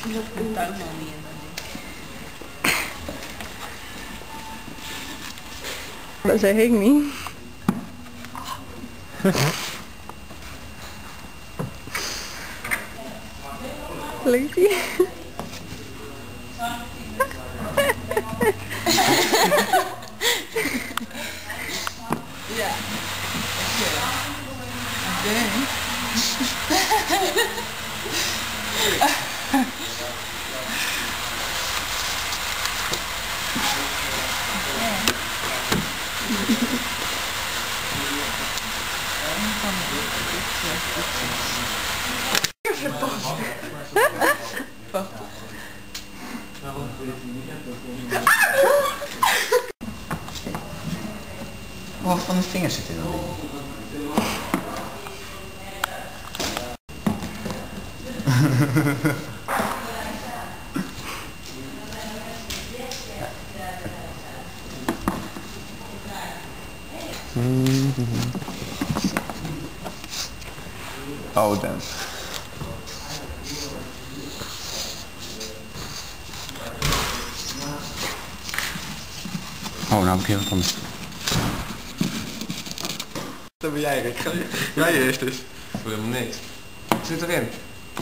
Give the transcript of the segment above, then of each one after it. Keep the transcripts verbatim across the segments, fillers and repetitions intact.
een tuinman niet in. Dat zeg ik niet. Leuk. Ja. Oké. Wat van de vingers zit er dan? Oh, damn. Oh, nou heb ik heel wat anders. Dat ben jij, Rick. Jij eerst dus. Ik voel helemaal niks. Zit erin.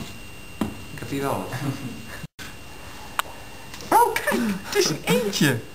Ik heb die wel. Oh, kijk! Het is een eentje!